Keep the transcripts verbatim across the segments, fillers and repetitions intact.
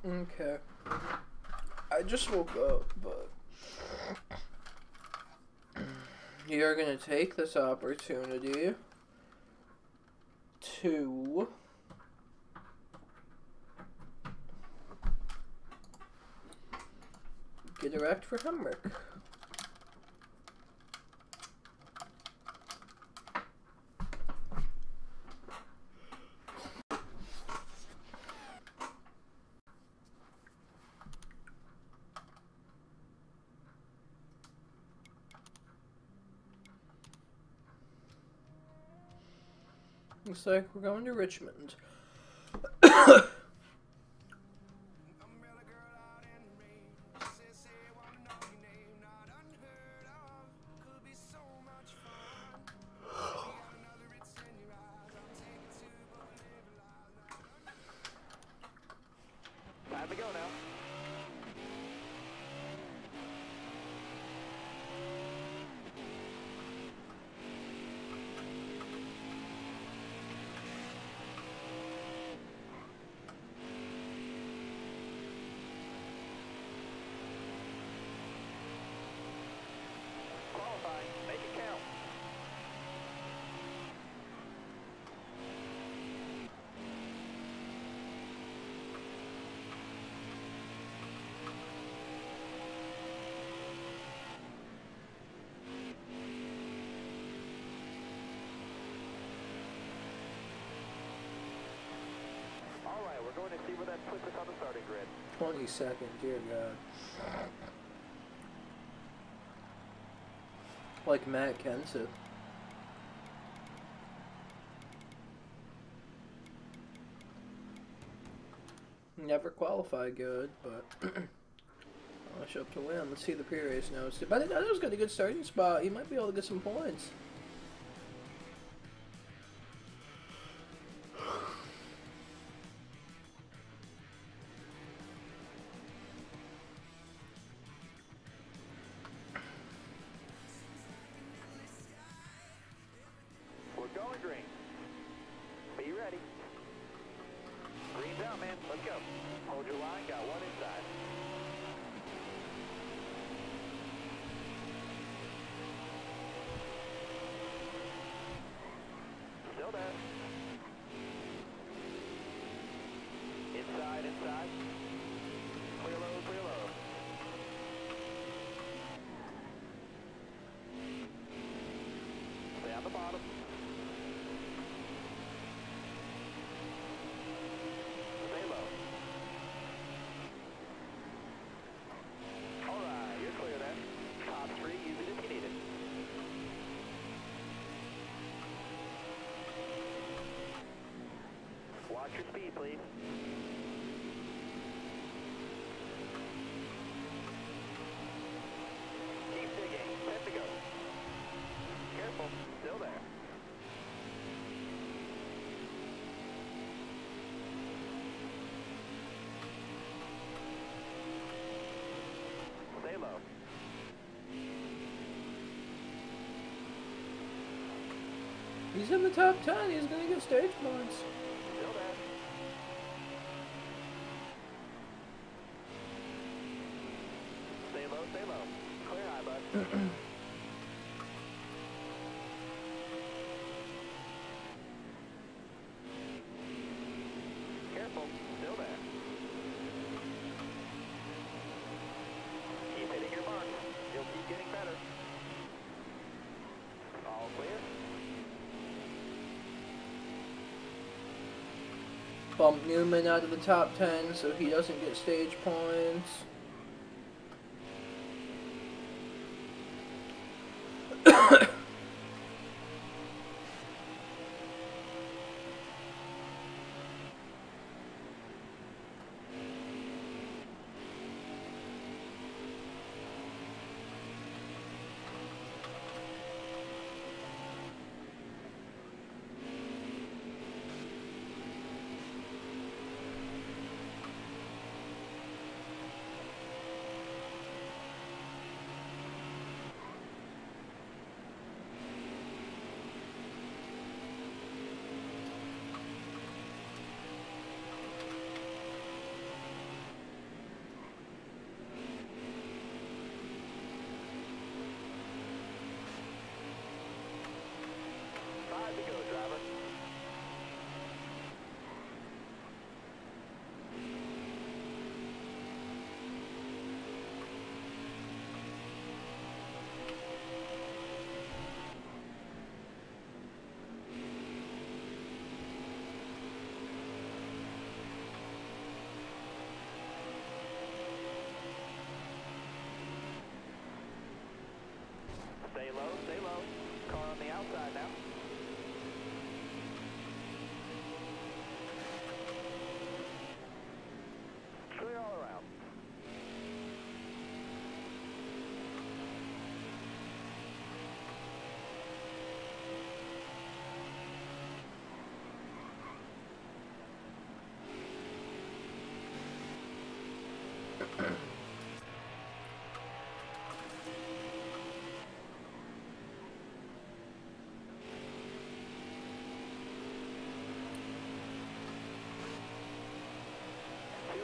Okay. I just woke up, but you're gonna take this opportunity to get Erect for Hemric. Looks like we're going to Richmond. Time to go now. Qualifying. Make it count. Alright, we're going to see where that puts us on the starting grid. twenty seconds, dear God. Like Matt Kenseth. Never qualified good, but I'll show up to win. Let's see the pre-race notes. But I think was got a good starting spot. He might be able to get some points. We're going green. Be ready. Green's out, man. Let's go. Hold your line. Got one inside. Still there. Inside, inside. Clear low, clear low. Stay on the bottom. Stay low. Alright, you're clear then. Top three, use it if you need it. Watch your speed, please. Keep digging. Ten to go. Careful. Still there. Stay low. He's in the top ten. He's going to get stage points. Still there. Stay low, stay low. Clear high, bud. Careful. Still there. Keep hitting your mark. You'll keep getting better. All clear. Bump Newman out of the top ten so he doesn't get stage points.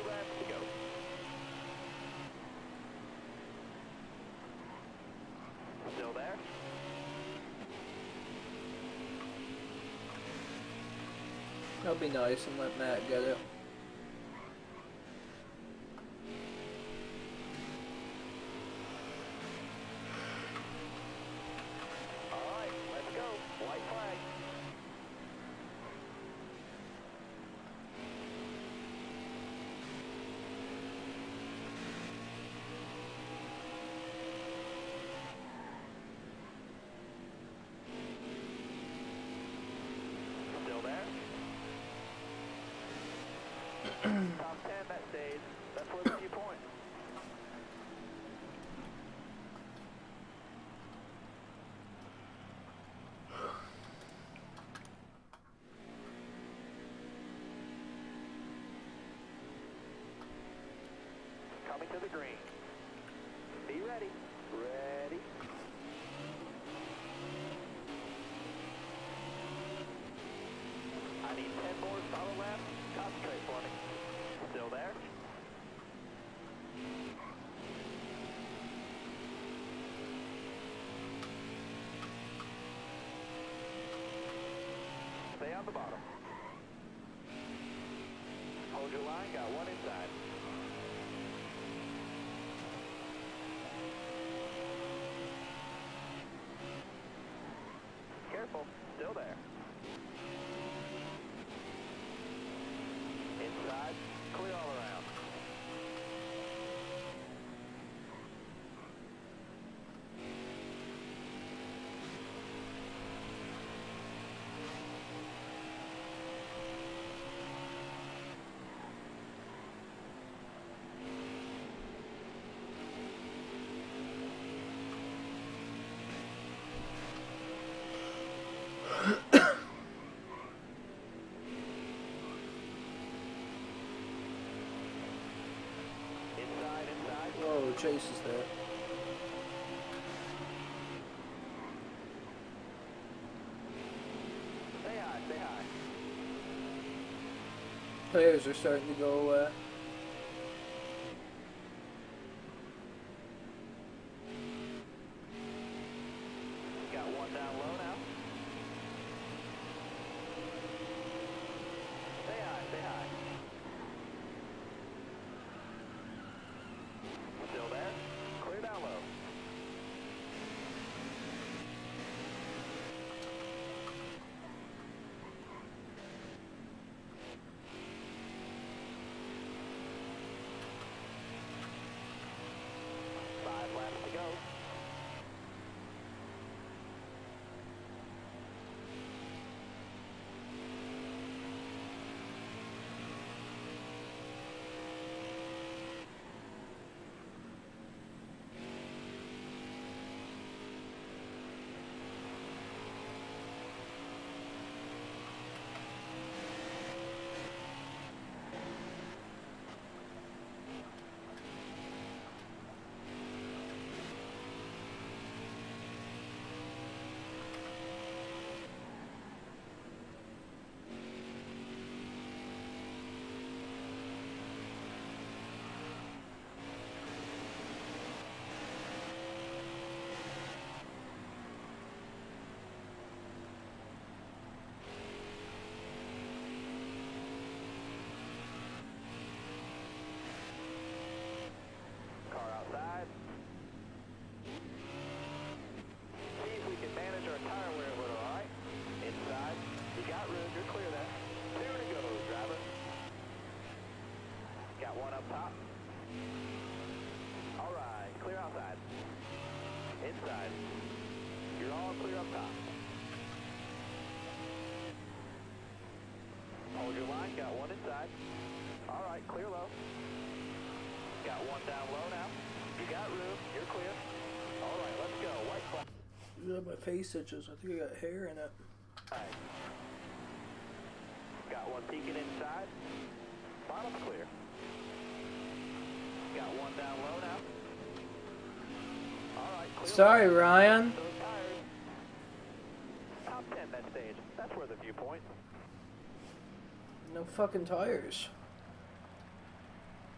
laps to go. Still there? That'll be nice and let Matt get it. Alright, let's go. White flag. Still there? Top ten that stage. That's worth a few points. Coming to the green. Be ready. Ready. I need ten more solid laps. Concentrate for me. Still there? Stay on the bottom. Hold your line, got one inside. Careful, still there. Inside, clear all around. Inside, inside. Whoa, Chase is there. Stay high, stay high. Players are starting to go away. Got one down low now. Stay high, stay high. Still there? Clear down low. Five laps to go. Car outside. See if we can manage our tire wear a little, alright? Inside. You got room, you're clear there. Two to go, driver. Got one up top. Alright, clear outside. Inside. You're all clear up top. Hold your line, got one inside. Alright, clear low. Got one down low now. You got room, you're clear. Alright, let's go. White flag. Yeah, my face itches. I think I got hair in it. Right. Got one peeking inside. Bottom's clear. Got one down low now. Alright, clear. Sorry, low. Ryan. Those tires. Top ten that stage. That's worth a few points. No fucking tires.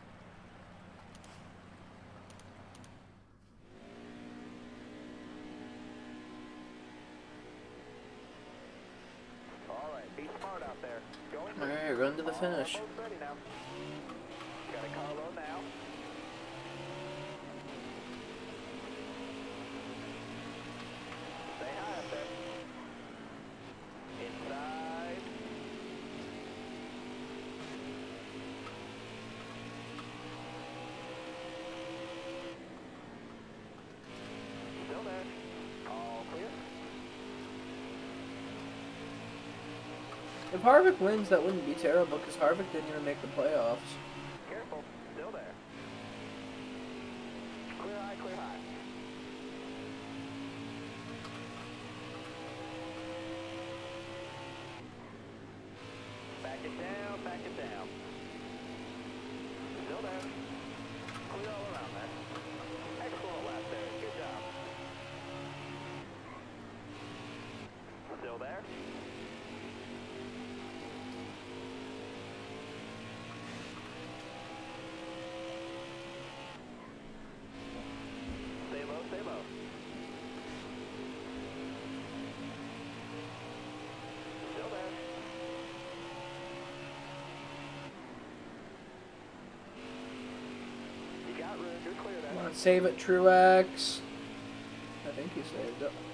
finish. Almost ready now. Got a car low now. Stay high up there. Inside. Still there. All clear. If Harvick wins, that wouldn't be terrible, because Harvick didn't even make the playoffs. Careful. Still there. Clear high, clear high. Back it down, back it down. Still there. Clear all around there. Excellent lap there. Good job. Still there. Stay low, stay low. Still there. You got room, you're clear there. Come on, save it, Truex. I think he saved it.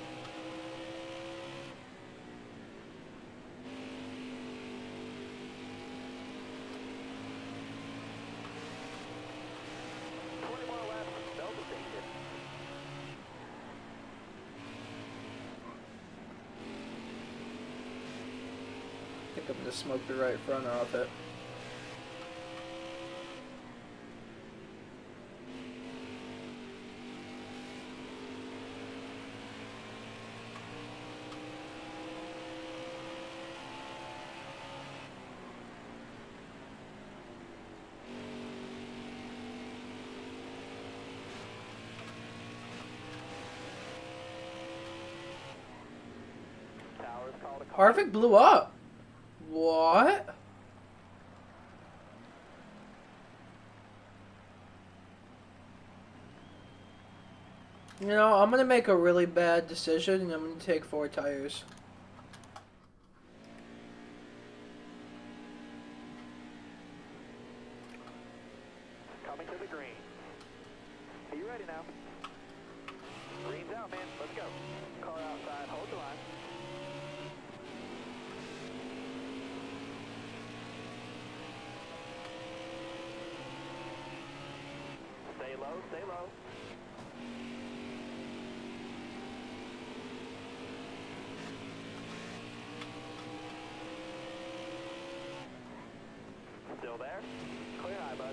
twenty more laps, belt station. I think I'm going to smoke the right front off it. Towers called a car. Harvick blew up. What? You know, I'm going to make a really bad decision, and I'm going to take four tires. Coming to the green. Are you ready now? Green's out, man. Let's go. Car outside. Hold the line. Stay low, stay low. Still there? Clear high, bud.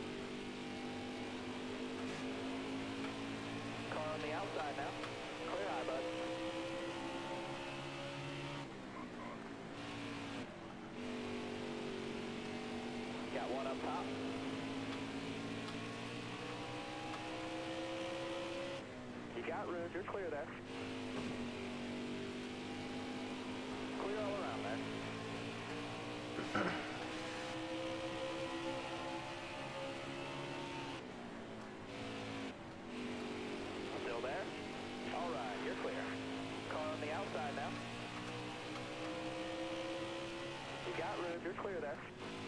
Car on the outside now. Clear high, bud. Got one up top. You got room, you're clear there. Clear all around there. Still there? All right, you're clear. Car on the outside now. You got room, you're clear there.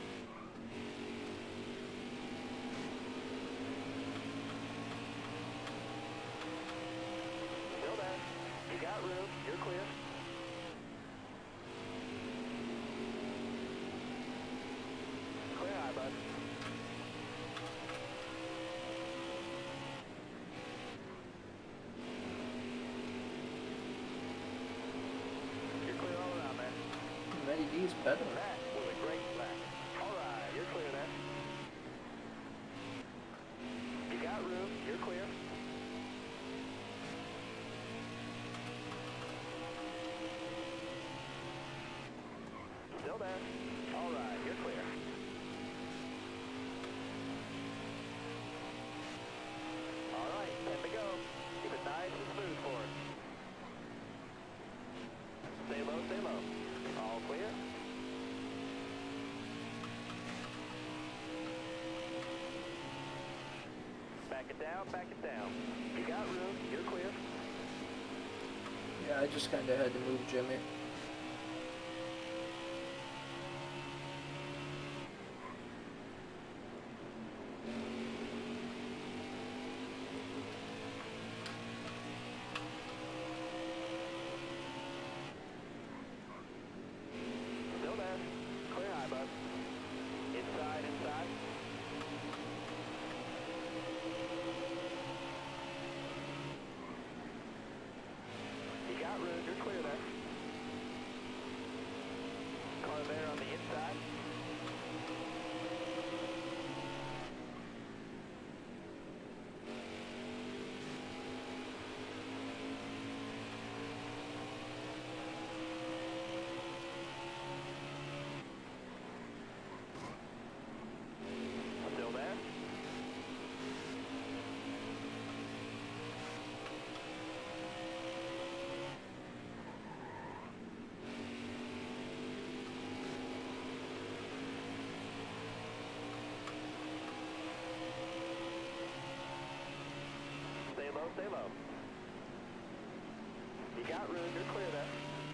Still there. You got room, you're clear. Clear high, bud. You're clear all around there. Matty D's pedaling. That was a great lap. All right, you're clear there. You got room, you're clear. Still there. All right, you're clear. All right, time to go. Keep it nice and smooth for us. Stay low, stay low. All clear. Back it down, back it down. You got room, you're clear. Yeah, I just kind of had to move Jimmy. Stay low, stay low. You got room, you're clear there.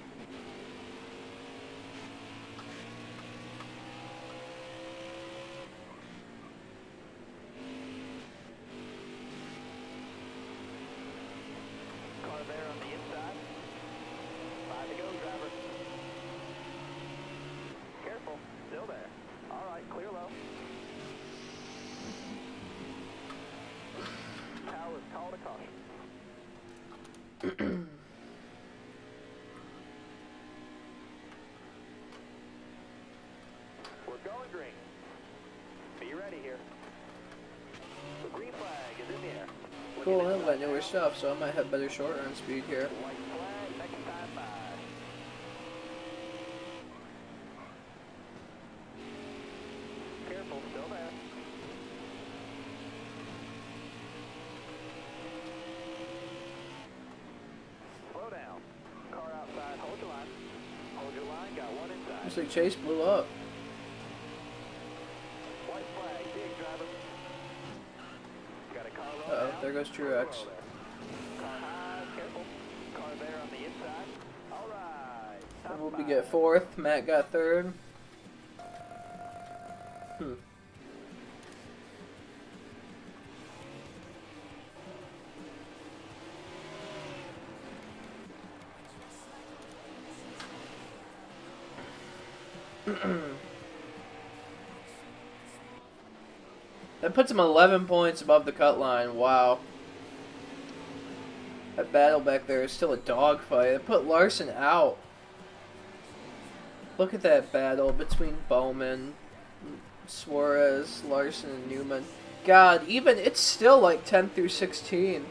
Car there on the inside. Five to go, driver. Careful, still there. All right, clear low. Tower is called a caution. We're going green. Be ready here. The green flag is in the air. Cool, I got newer stuff, so I might have better short run speed here. White flag, next time by. Careful, still there. Slow down. Car outside, hold your line. Hold your line, got one inside. Looks like Chase blew up. White flag, big driver. Got a car roll Uh oh, down. there goes Car Truex. roll there. Car high, careful. Car there on the inside. All right. Top We'll be five. get fourth. Matt got third. Hmm. That puts him eleven points above the cut line. Wow. That battle back there is still a dogfight. It put Larson out. Look at that battle between Bowman, Suarez, Larson, and Newman. God, even it's still like ten through sixteen.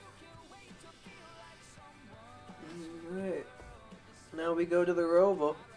Alright. Now we go to the Roval.